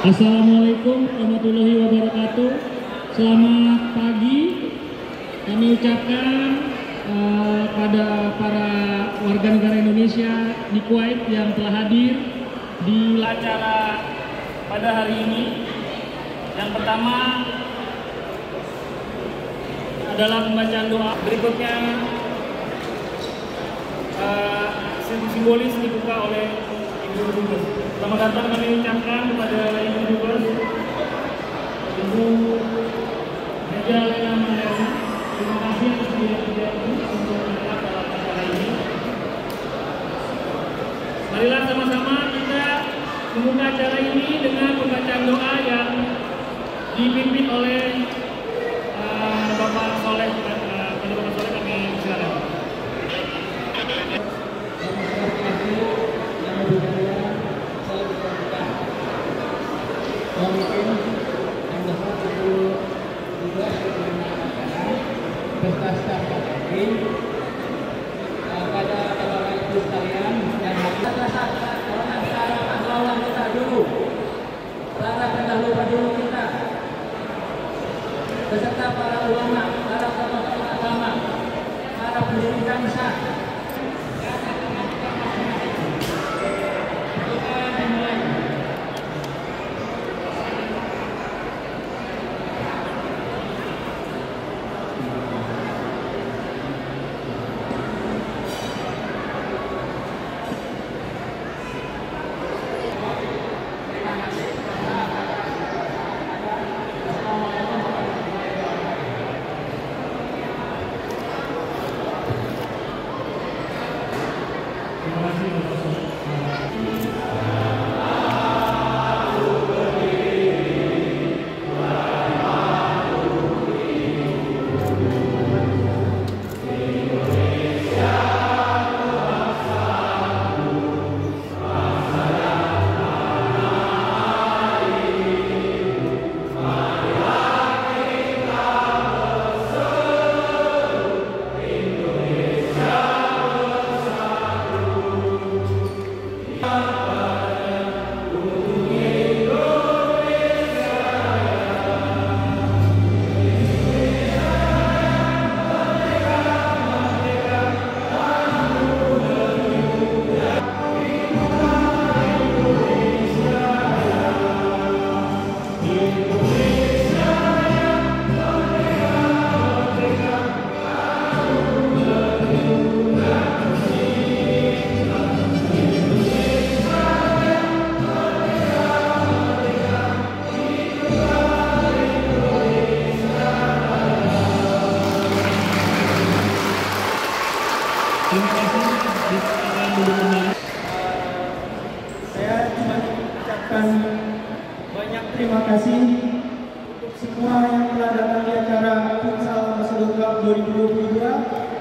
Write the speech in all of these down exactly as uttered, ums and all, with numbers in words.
Assalamualaikum warahmatullahi wabarakatuh. Selamat pagi. Kami ucapkan uh, pada para warga negara Indonesia di Kuwait yang telah hadir di acara pada hari ini. Yang pertama adalah pembacaan doa. Berikutnya uh, simbolis dibuka oleh Ibu Dubes. Selamat datang kami ucapkan kepada Ibu Dubes, Ibu Meja Lena Mandela. Terima kasih atas kehadirannya untuk mendengar dalam acara ini. Marilah sama-sama kita membuka acara ini dengan pembacaan doa yang dipimpin oleh uh, Bapak Soleh. Uh, pada Bapak Soleh kami silakan. Mungkin Anda perlu juga menyampaikan beserta staf K P I pada Bapak Ibu sekalian yang hadir. Orang sekarang pahlawan kita dulu, para pendahulu dulu kita, beserta para ulama, para tokoh agama, para pendiri bangsa. Saya cuma ucapkan banyak terima kasih untuk semua yang telah datang di acara Futsal Ambassador Cup dua ribu dua puluh dua.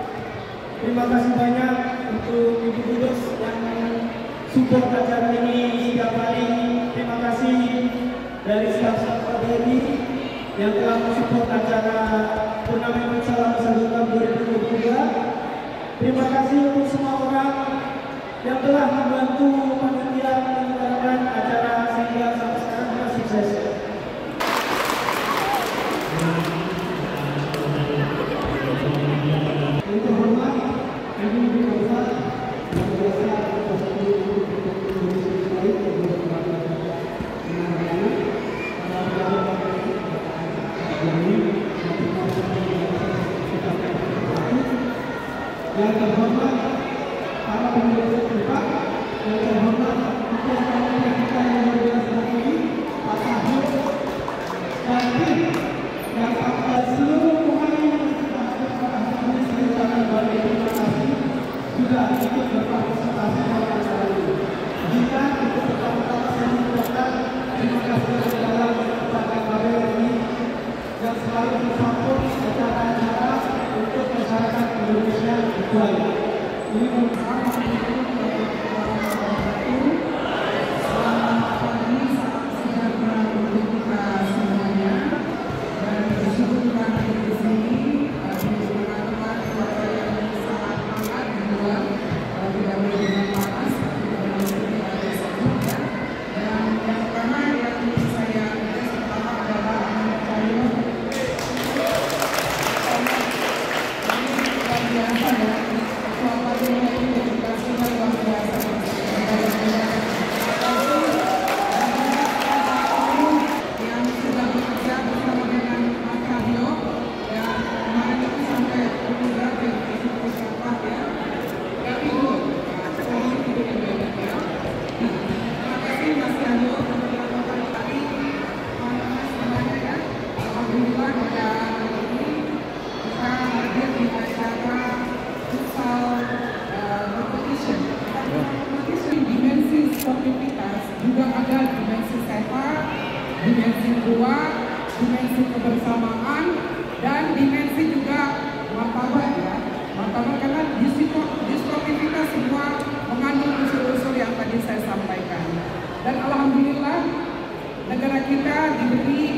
Terima kasih banyak untuk Ibu Dubes yang support acara ini setiap hari. Terima kasih dari staf-staf K B R I yang telah mensupport acara turnamen Futsal Ambassador Cup dua ribu dua puluh dua. Terima kasih untuk semua orang yang telah membantu panitia menyelenggarakan acara sehingga sampai sekarang kita sukses. Yang terhormat, Ibu Dubes Besar yang berasa atas Indonesia baik yang berkembang dengan baik. Yang terhormat para pengurus tempat, yang terhormat ketua panitia kita yang luar biasa hari ini, Pak Sahid. dimensi dua, dimensi kebersamaan, dan dimensi juga martabat ya. Martabat karena disportivitas semua mengandung unsur-unsur yang tadi saya sampaikan. Dan alhamdulillah negara kita diberi